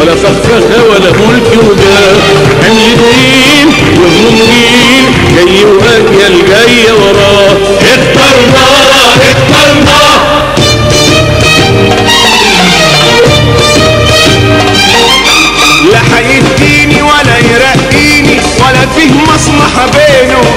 ولا فخفخة ولا ملك وجاه، حمل دين وهموم جيل جاي واجيال جاية وراه. اخترناه اخترناه لا هيديني ولا يرقيني ولا فيه مصلحة بينه